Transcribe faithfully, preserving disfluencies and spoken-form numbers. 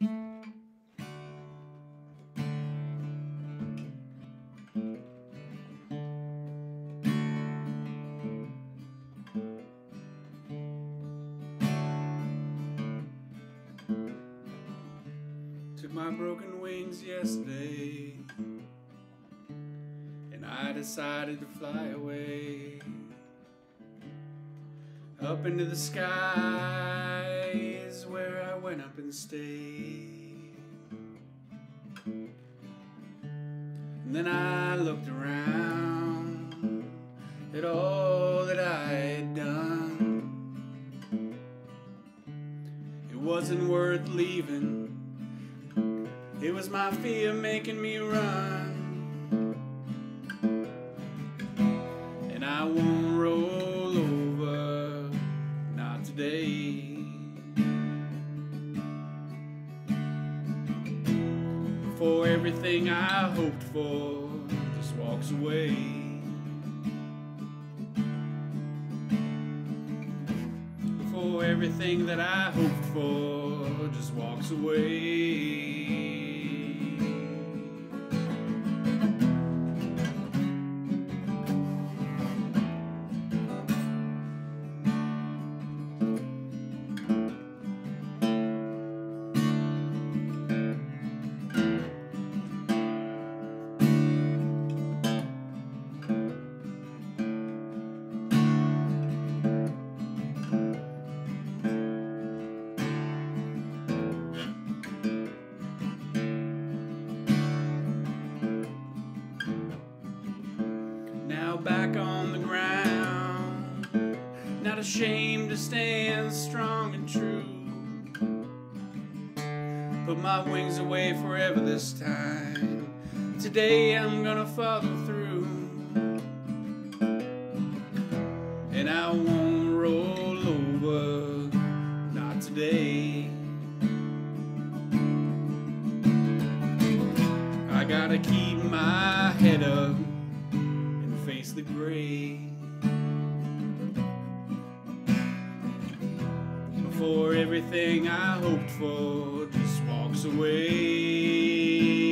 Took my broken wings yesterday, and I decided to fly away up into the skies, where I went up and stayed. And then I looked around at all that I had done. It wasn't worth leaving. It was my fear making me run. And I won't roll over, not today. For everything I hoped for just walks away. For everything that I hoped for just walks away. Now back on the ground, not ashamed to stand strong and true. Put my wings away forever this time. Today I'm gonna follow through. And I won't roll over, not today. I gotta keep my head up, face the gray. Before everything I hoped for just walks away.